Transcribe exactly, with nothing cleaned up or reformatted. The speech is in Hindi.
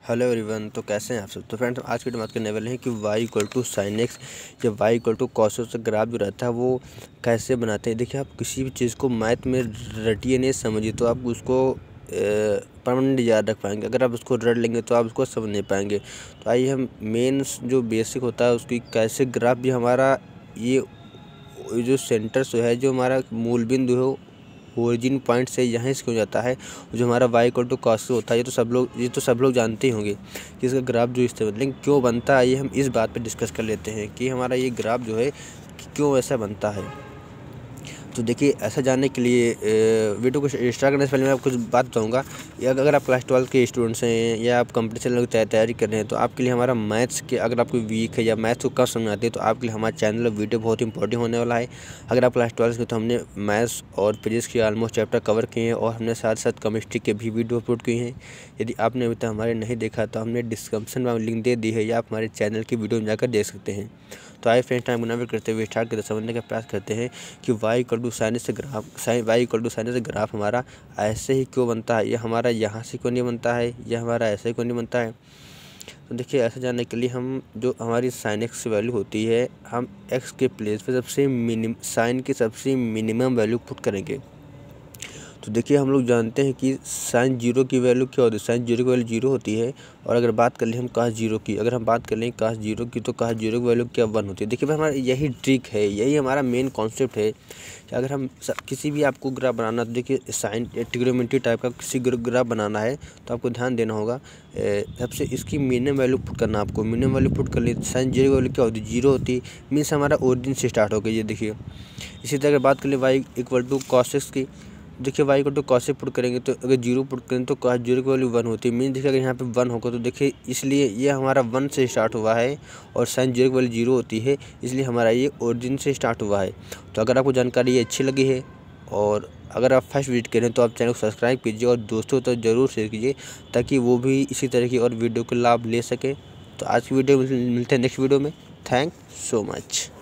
Hello everyone. तो कैसे हैं आप सब। तो फ्रेंड्स आज की बात करने वाले हैं कि y equal to sine x या y equal to cos x graph जो रहता है वो कैसे बनाते हैं। देखिए, आप किसी भी चीज़ को मैथ में रटिए नहीं समझिए तो आप उसको परमानेंट याद रख पाएंगे। अगर आप उसको रट लेंगे तो आप उसको समझ नहीं पाएंगे। तो आइए हम मेन जो बेसिक होता है उसकी कैसे ग्राफ भी हमारा ये जो सेंटर जो है, जो हमारा मूल बिंदु है ओरिजिन पॉइंट से यहाँ से क्यों जाता है, जो हमारा y इक्वल टू कॉस होता है, ये तो सब लोग ये तो सब लोग जानते ही होंगे कि इसका ग्राफ जो इस तरह, लेकिन क्यों बनता है ये हम इस बात पे डिस्कस कर लेते हैं कि हमारा ये ग्राफ जो है क्यों ऐसा बनता है। तो देखिए, ऐसा जानने के लिए वीडियो को स्टार्ट करने से पहले मैं आपको कुछ बात बताऊंगा। अगर आप क्लास ट्वेल्थ के स्टूडेंट्स हैं या आप कंपटीशन की तैयारी कर रहे हैं तो आपके लिए हमारा मैथ्स के, अगर आपको वीक है या मैथ्स को कम समझ आती है तो आपके लिए हमारा चैनल और वीडियो बहुत इंपॉर्टेंट होने वाला है। अगर आप क्लास ट्वेल्थ के तो हमने मैथ्स और फिजिक्स के ऑलमोस्ट चैप्टर कवर किए हैं और हमने साथ साथ केमिस्ट्री के भी वीडियो अपलोड किए हैं। यदि आपने अभी तक हमारे नहीं देखा तो हमने डिस्क्रिप्शन में लिंक दे दी है या आप हमारे चैनल की वीडियो में जाकर देख सकते हैं। तो आइए फ्रेंड्स, टाइम गुना करते हुए स्टार्ट करते समझने का प्रयास करते हैं कि y इक्वल टू साइन से graph sine y equal to sine से ग्राफ हमारा ऐसे ही क्यों बनता है, या हमारा यहाँ से क्यों नहीं बनता है, या हमारा ऐसे ही क्यों नहीं बनता है। तो देखिए, ऐसा जानने के लिए हम जो हमारी साइन एक्स वैल्यू होती है, हम x के प्लेस पे सबसे मिनिमम साइन की सबसे मिनिमम वैल्यू पुट करेंगे। तो देखिए, हम लोग जानते हैं कि साइन जीरो की वैल्यू क्या होती है। साइन जीरो की वैल्यू जीरो होती है। और अगर बात कर लें हम कास जीरो की, अगर हम बात कर लें कास जीरो की तो कास जीरो की वैल्यू क्या वन होती है। देखिए भाई, हमारा यही ट्रिक है, यही हमारा मेन कॉन्सेप्ट है कि अगर हम किसी भी आपको ग्राफ बनाना, तो देखिए साइन ट्रिग्नोमेट्री टाइप का किसी ग्राफ बनाना है तो आपको ध्यान देना होगा, सबसे इसकी मिनिमम वैल्यू पुट करना। आपको मिनिमम वैल्यू पुट कर ली, साइन जीरो की वैल्यू क्या होती है, जीरो होती है। मीन्स हमारा ओरिजिन से स्टार्ट हो गई। ये देखिए, इसी तरह अगर बात कर ले y equal to cos x की, देखिए y को तो कॉस पुट करेंगे तो अगर जीरो पुट करेंगे तो कॉस जीरो की वैल्यू वन होती है। मीन देखिए, अगर यहाँ पे वन होगा तो देखिए, इसलिए ये हमारा वन से स्टार्ट हुआ है और साइन जीरो की वैल्यू जीरो होती है, इसलिए हमारा ये ओरिजिन से स्टार्ट हुआ है। तो अगर आपको जानकारी ये अच्छी लगी है और अगर आप फर्स्ट विजिट करें तो आप चैनल को सब्सक्राइब कीजिए और दोस्तों तो ज़रूर शेयर कीजिए ताकि वो भी इसी तरह की और वीडियो का लाभ ले सके। तो आज की वीडियो में मिलते हैं नेक्स्ट वीडियो में। Thank so much.